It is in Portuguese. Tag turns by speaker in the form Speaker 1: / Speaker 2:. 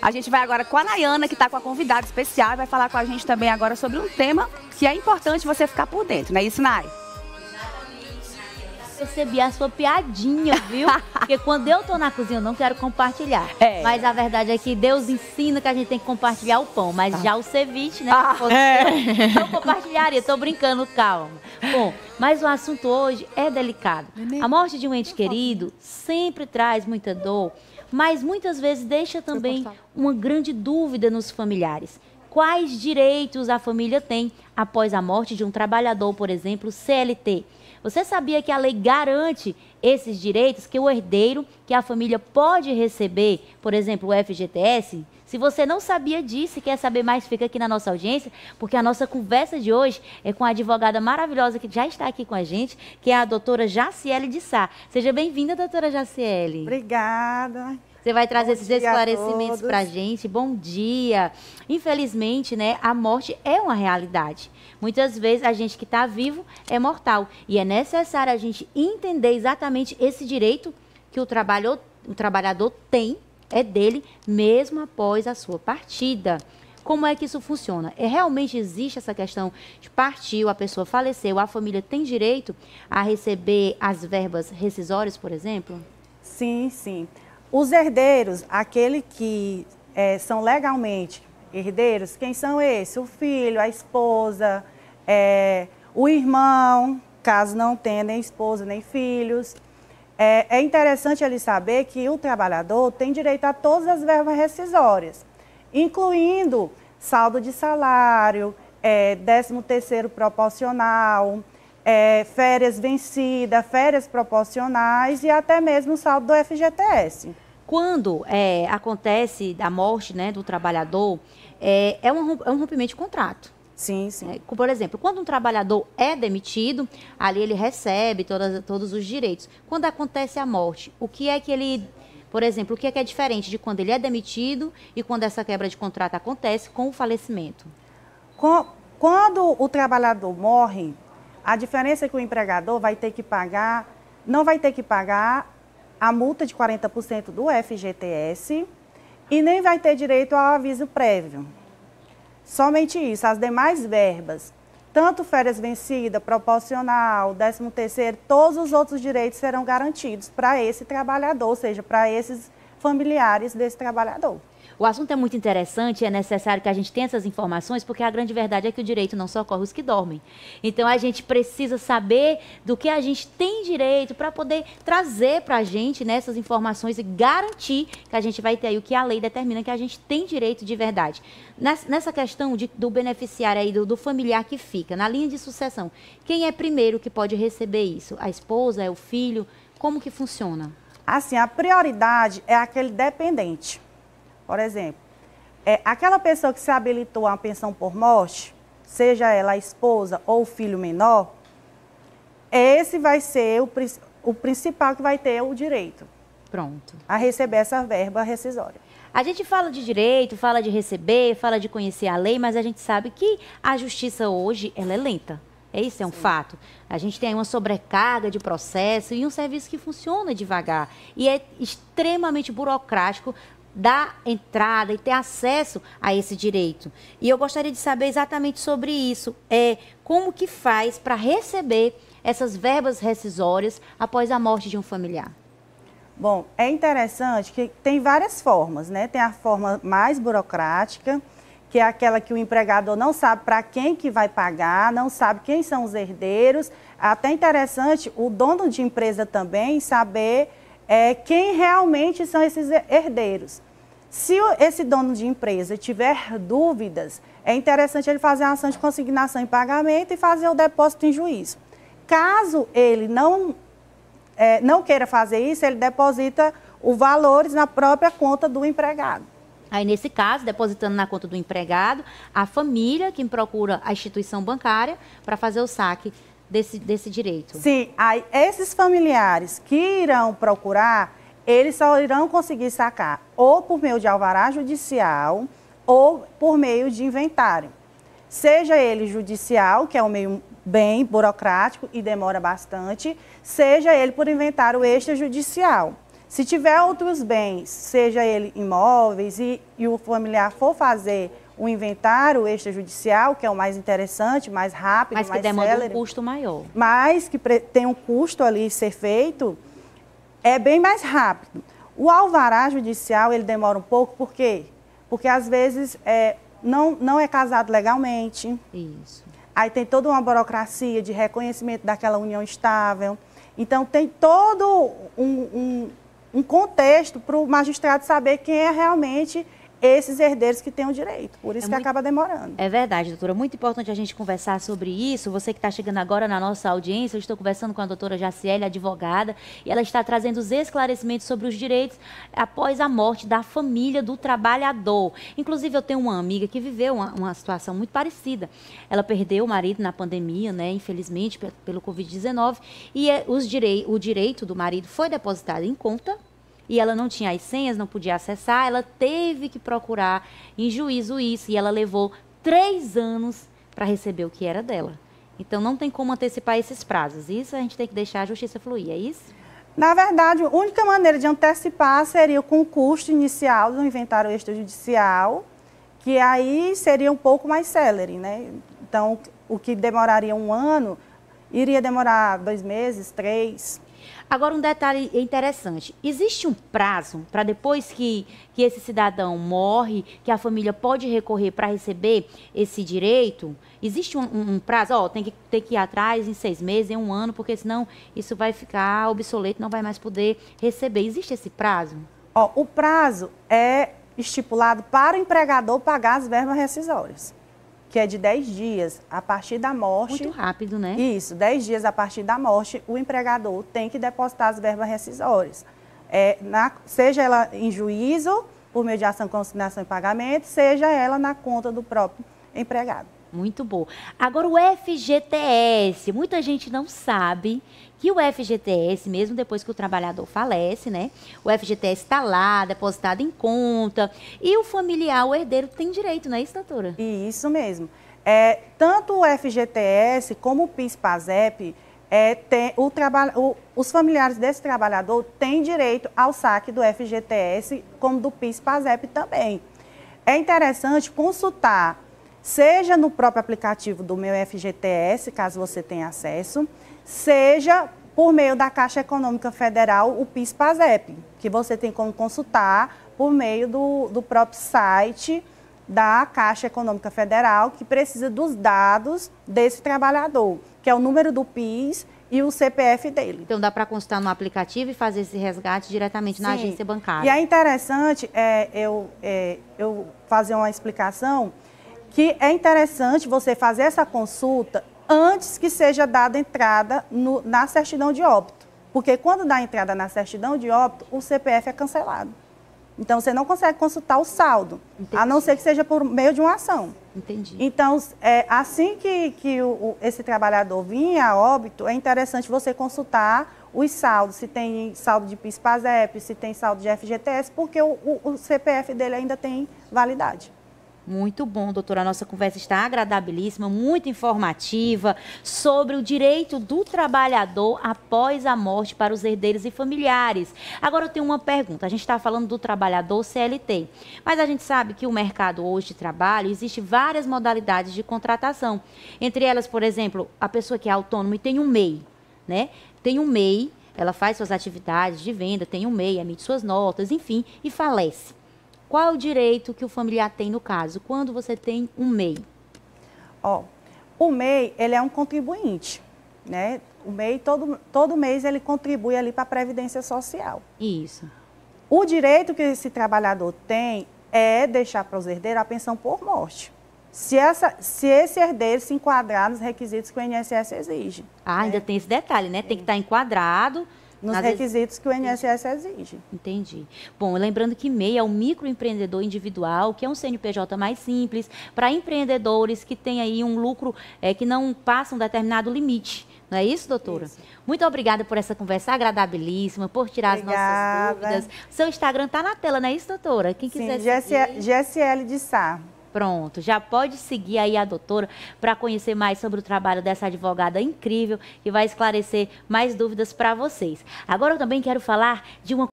Speaker 1: A gente vai agora com a Nayana, que está com a convidada especial, e vai falar com a gente também agora sobre um tema que é importante você ficar por dentro, não é isso, Nay?
Speaker 2: Percebi a sua piadinha, viu? Porque quando eu tô na cozinha eu não quero compartilhar. Mas a verdade é que Deus ensina que a gente tem que compartilhar o pão. Mas já o ceviche, né? Não compartilharia, tô brincando, calma. Bom, mas o assunto hoje é delicado. A morte de um ente querido sempre traz muita dor, mas muitas vezes deixa também uma grande dúvida nos familiares. Quais direitos a família tem após a morte de um trabalhador, por exemplo, CLT? Você sabia que a lei garante esses direitos, que o herdeiro, que a família pode receber, por exemplo, o FGTS? Se você não sabia disso e quer saber mais, fica aqui na nossa audiência, porque a nossa conversa de hoje é com a advogada maravilhosa que já está aqui com a gente, que é a doutora Jaciele de Sá. Seja bem-vinda, doutora Jaciele.
Speaker 3: Obrigada.
Speaker 2: Você vai trazer esses esclarecimentos para a gente. Bom dia. Infelizmente, né, a morte é uma realidade. Muitas vezes a gente que está vivo é mortal. E é necessário a gente entender exatamente esse direito que o trabalhador tem, é dele, mesmo após a sua partida. Como é que isso funciona? Realmente existe essa questão de partiu, a pessoa faleceu, a família tem direito a receber as verbas rescisórias, por exemplo?
Speaker 3: Sim, sim. Os herdeiros, aquele que são legalmente herdeiros, quem são esses? O filho, a esposa, o irmão, caso não tenha nem esposa nem filhos. É interessante ele saber que o trabalhador tem direito a todas as verbas rescisórias, incluindo saldo de salário, 13º proporcional, férias vencidas, férias proporcionais e até mesmo o saldo do FGTS.
Speaker 2: Quando acontece a morte, né, do trabalhador, é um rompimento de contrato.
Speaker 3: Sim, sim.
Speaker 2: Por exemplo, quando um trabalhador é demitido, ali ele recebe todos os direitos. Quando acontece a morte, o que é que ele... Por exemplo, o que é diferente de quando ele é demitido e quando essa quebra de contrato acontece com o falecimento?
Speaker 3: Quando o trabalhador morre, a diferença é que o empregador vai ter que pagar, não vai ter que pagar a multa de 40% do FGTS e nem vai ter direito ao aviso prévio. Somente isso, as demais verbas, tanto férias vencidas, proporcional, 13º, todos os outros direitos serão garantidos para esse trabalhador, ou seja, para esses familiares desse trabalhador.
Speaker 2: O assunto é muito interessante e é necessário que a gente tenha essas informações, porque a grande verdade é que o direito não socorre os que dormem. Então, a gente precisa saber do que a gente tem direito para poder trazer para a gente, né, essas informações e garantir que a gente vai ter aí o que a lei determina que a gente tem direito de verdade. Nessa questão do beneficiário aí, do familiar que fica, na linha de sucessão, quem é primeiro que pode receber isso? A esposa, é o filho? Como que funciona?
Speaker 3: Assim, a prioridade é aquele dependente. Por exemplo, aquela pessoa que se habilitou a uma pensão por morte, seja ela a esposa ou o filho menor, esse vai ser o principal que vai ter o direito.
Speaker 2: Pronto.
Speaker 3: A receber essa verba rescisória.
Speaker 2: A gente fala de direito, fala de receber, fala de conhecer a lei, mas a gente sabe que a justiça hoje, ela é lenta. Isso é um fato. A gente tem uma sobrecarga de processo e um serviço que funciona devagar. E é extremamente burocrático dar entrada e ter acesso a esse direito. E eu gostaria de saber exatamente sobre isso. Como que faz para receber essas verbas rescisórias após a morte de um familiar?
Speaker 3: Bom, é interessante que tem várias formas, né? Tem a forma mais burocrática, que é aquela que o empregador não sabe para quem que vai pagar, não sabe quem são os herdeiros. Até interessante o dono de empresa também saber quem realmente são esses herdeiros. Se esse dono de empresa tiver dúvidas, é interessante ele fazer uma ação de consignação em pagamento e fazer o depósito em juízo. Caso ele não queira fazer isso, ele deposita os valores na própria conta do empregado.
Speaker 2: Aí, nesse caso, depositando na conta do empregado, a família que procura a instituição bancária para fazer o saque desse direito.
Speaker 3: Sim, aí esses familiares que irão procurar, eles só irão conseguir sacar ou por meio de alvará judicial ou por meio de inventário. Seja ele judicial, que é um meio bem burocrático e demora bastante, seja ele por inventário extrajudicial. Se tiver outros bens, seja ele imóveis, e o familiar for fazer o inventário extrajudicial, que é o mais interessante, mais rápido, mais célere. Mas que demanda
Speaker 2: um custo maior.
Speaker 3: Mas que tem um custo ali ser feito, é bem mais rápido. O alvará judicial, ele demora um pouco, por quê? Porque às vezes não é casado legalmente.
Speaker 2: Isso.
Speaker 3: Aí tem toda uma burocracia de reconhecimento daquela união estável. Então tem todo um contexto para o magistrado saber quem é realmente esses herdeiros que têm o direito. Por isso que acaba demorando.
Speaker 2: É verdade, doutora. Muito importante a gente conversar sobre isso. Você que está chegando agora na nossa audiência, eu estou conversando com a doutora Jaciele, advogada, e ela está trazendo os esclarecimentos sobre os direitos após a morte da família do trabalhador. Inclusive, eu tenho uma amiga que viveu uma situação muito parecida. Ela perdeu o marido na pandemia, né, infelizmente, pelo Covid-19, e o direito do marido foi depositado em conta, e ela não tinha as senhas, não podia acessar, ela teve que procurar em juízo isso, e ela levou 3 anos para receber o que era dela. Então, não tem como antecipar esses prazos. Isso a gente tem que deixar a justiça fluir, é isso?
Speaker 3: Na verdade, a única maneira de antecipar seria com o custo inicial do inventário extrajudicial, que aí seria um pouco mais célere, né? Então, o que demoraria 1 ano, iria demorar 2 meses, 3.
Speaker 2: Agora, um detalhe interessante. Existe um prazo para depois que esse cidadão morre, que a família pode recorrer para receber esse direito? Existe um prazo? Ó, tem que ir atrás em 6 meses, em 1 ano, porque senão isso vai ficar obsoleto, não vai mais poder receber. Existe esse prazo?
Speaker 3: Ó, o prazo é estipulado para o empregador pagar as verbas rescisórias, que é de 10 dias a partir da morte.
Speaker 2: Muito rápido, né?
Speaker 3: Isso, 10 dias a partir da morte, o empregador tem que depositar as verbas rescisórias. Seja ela em juízo, por meio de ação, consignação e pagamento, seja ela na conta do próprio empregado.
Speaker 2: Muito bom. Agora, o FGTS, muita gente não sabe que o FGTS, mesmo depois que o trabalhador falece, né? O FGTS está lá, depositado em conta, e o familiar, o herdeiro, tem direito, não é isso, doutora?
Speaker 3: Isso mesmo. Tanto o FGTS como o PIS/PASEP, os familiares desse trabalhador têm direito ao saque do FGTS, como do PIS/PASEP também. É interessante consultar, seja no próprio aplicativo do Meu FGTS, caso você tenha acesso, seja por meio da Caixa Econômica Federal, o PIS/PASEP, que você tem como consultar por meio do próprio site da Caixa Econômica Federal, que precisa dos dados desse trabalhador, que é o número do PIS e o CPF dele.
Speaker 2: Então dá para consultar no aplicativo e fazer esse resgate diretamente na agência bancária.
Speaker 3: E é interessante eu fazer uma explicação, que é interessante você fazer essa consulta antes que seja dada entrada na certidão de óbito. Porque quando dá entrada na certidão de óbito, o CPF é cancelado. Então, você não consegue consultar o saldo, entendi, a não ser que seja por meio de uma ação.
Speaker 2: Entendi.
Speaker 3: Então, assim que esse trabalhador vinha a óbito, é interessante você consultar os saldos, se tem saldo de PIS/PASEP, se tem saldo de FGTS, porque o CPF dele ainda tem validade.
Speaker 2: Muito bom, doutora. A nossa conversa está agradabilíssima, muito informativa sobre o direito do trabalhador após a morte para os herdeiros e familiares. Agora eu tenho uma pergunta. A gente está falando do trabalhador CLT, mas a gente sabe que o mercado hoje de trabalho existe várias modalidades de contratação. Entre elas, por exemplo, a pessoa que é autônoma e tem um MEI, né? Tem um MEI, ela faz suas atividades de venda, tem um MEI, emite suas notas, enfim, e falece. Qual é o direito que o familiar tem no caso, quando você tem um MEI?
Speaker 3: O MEI, ele é um contribuinte, né? O MEI, todo mês, ele contribui ali para a Previdência Social.
Speaker 2: Isso.
Speaker 3: O direito que esse trabalhador tem é deixar para os herdeiros a pensão por morte. Se esse herdeiro se enquadrar nos requisitos que o INSS exige.
Speaker 2: Ainda tem esse detalhe, né? Tem que estar enquadrado
Speaker 3: nos requisitos que o INSS exige.
Speaker 2: Entendi. Bom, lembrando que MEI é um microempreendedor individual, que é um CNPJ mais simples, para empreendedores que têm aí um lucro que não passa um determinado limite. Não é isso, doutora? Isso. Muito obrigada por essa conversa agradabilíssima, por tirar as nossas dúvidas. Seu Instagram está na tela, não é isso, doutora? Quem quiser seguir.
Speaker 3: GSL de Sá.
Speaker 2: Pronto, já pode seguir aí a doutora para conhecer mais sobre o trabalho dessa advogada incrível que vai esclarecer mais dúvidas para vocês. Agora eu também quero falar de uma